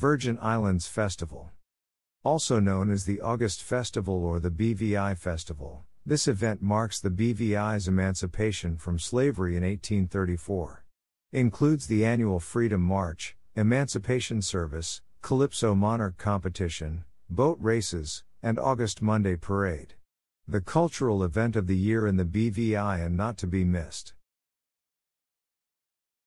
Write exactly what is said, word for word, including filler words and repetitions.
Virgin Islands Festival. Also known as the August Festival or the B V I Festival, this event marks the B V I's emancipation from slavery in eighteen thirty-four. Includes the annual Freedom March, Emancipation Service, Calypso Monarch Competition, boat races, and August Monday Parade. The cultural event of the year in the B V I and not to be missed.